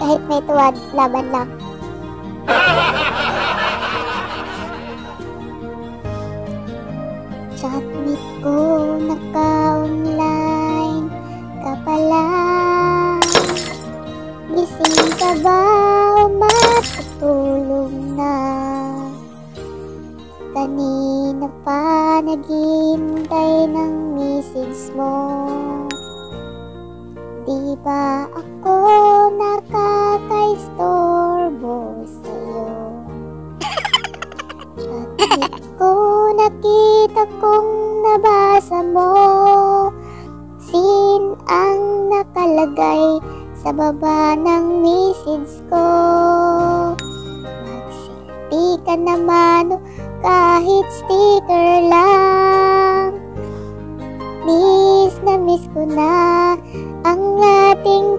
kahit may tuwad, laban lang. Chatmate ko, naka-online ka pala. Gising ka ba o matutulog na? Kanina pa naghihintay ng message mo. Di ba ako nakaka-istorbo sa'yo? Chatmate ko, nakita kong nabasa mo. Sin ang nakalagay sa baba ng message ko. Mag-selfie ka naman o kahit sticker lang. Miss na miss ko na ang ating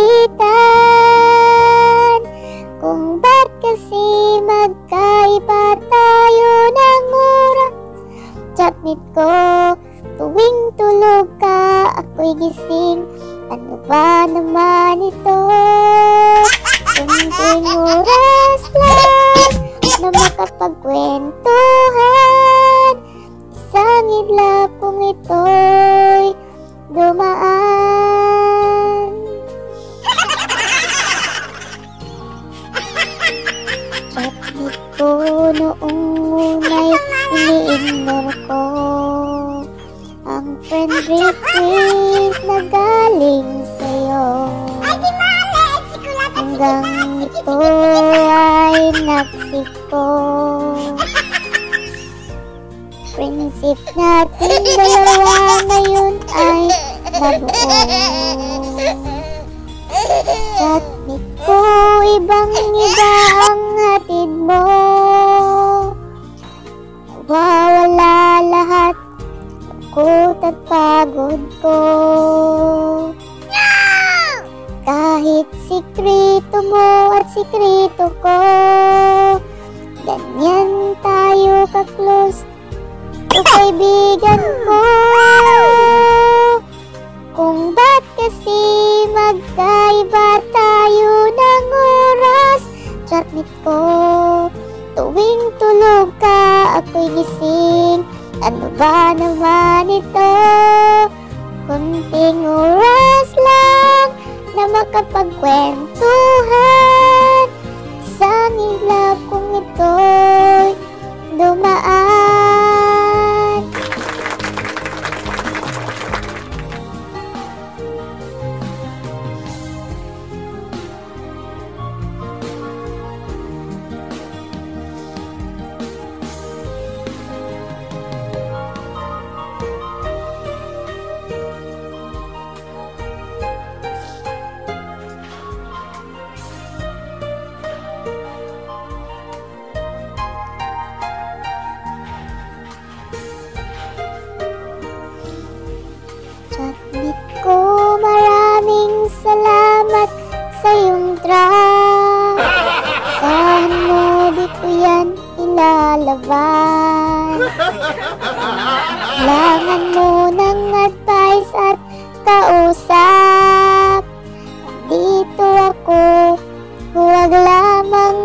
kulitan. Kung ba't kasi magkaiba tayo ng oras? Chatmate ko, tuwing tulog ka, ako'y gising. Ano ba naman ito? Kunting oras lang na makapagkwentuhan. Isang idlap kung ito'y dumaan. Chatmate ko, noong una'y ini-ignore ko ang friend request na galing sa'yo. Hanggang ito ay nagsiko. Friendship natin dalawa ngayon ay nabuo. Chatmate ko, ibang-iba ang hatid mo. Wawala lahat takot at pagod ko. Kahit sikreto mo at sikreto ko, ganyan tayo ka-close, o kaibigan ko. Kung ba't kasi magkaiba tayo ng oras? Chatmate ko, tuwing tulog ka, ako'y gising. Ano ba naman ito? Kunting oras lang na makapagkwentuhan. Isang iglap kung ito'y dumaan. Chatmate ko, maraming salamat sa iyong trust. Saan mo di ko yan ilalaban? Kailangan mo ng advice at kausap. Dito ako, huwag lamang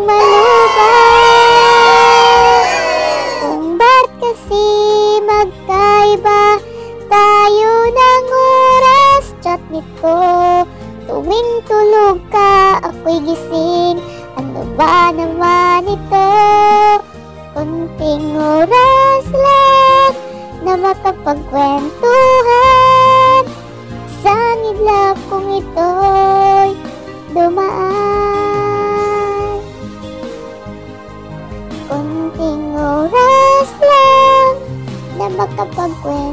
maluban. Kung ba't kasi magkaiba tayo ng oras? Chatmate ko, tuwing tulog ka, ako'y gising. Ano ba naman ito? Kunting oras lang na makapagkwentuhan. Isang idlap kung ito'y dumaan. Kunting oras lang na makapagkwentuhan.